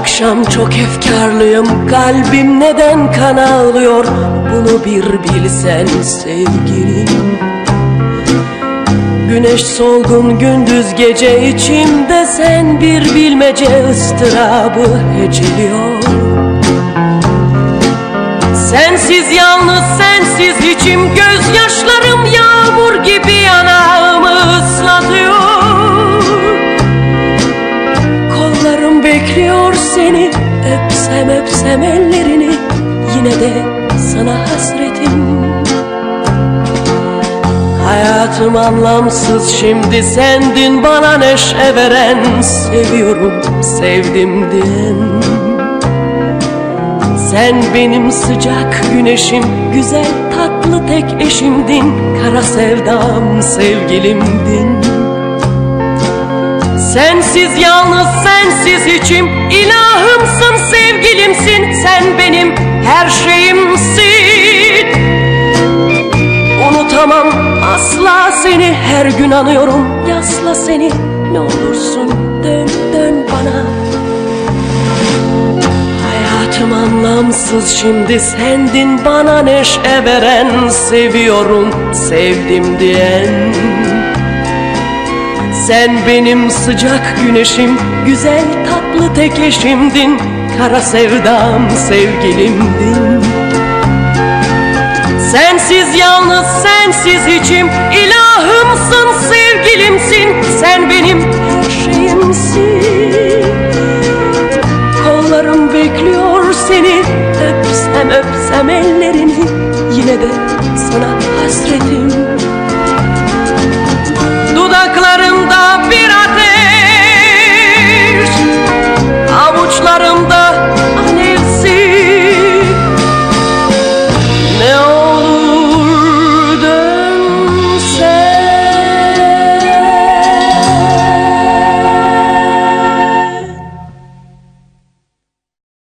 akşam çok efkarlıyım, kalbim neden kan ağlıyor, bunu bir bilsen sevgilim. Güneş solgun gündüz gece, içimde sen bir bilmece ıstırabı heceliyor. Sensiz yalnız sensiz içim, gözyaşlarım yağmur gibi yanağımı ıslatıyor. Kollarım bekliyor seni, öpsem öpsem ellerini, yine de sana hasretim. Hayatım anlamsız şimdi, sendin bana neşe veren, seviyorum sevdim diyen. Sen benim sıcak güneşim, güzel tatlı tek eşimdin, kara sevdam sevgilimdin. Sensiz yalnız sensiz içim, ilahımsın sevgilimsin, sen benim her şeyimsin. Unutamam asla seni, her gün anıyorum yasla seni, ne olursun dön dön bana. Hayatım anlamsız şimdi, sendin bana neşe veren, seviyorum sevdim diyen. Sen benim sıcak güneşim, güzel tatlı tek eşimdin, kara sevdam sevgilimdin. Sensiz yalnız sensiz içim, ilahımsın sevgilimsin, sen benim her şeyimsin. Kollarım bekliyor seni, öpsem öpsem ellerini,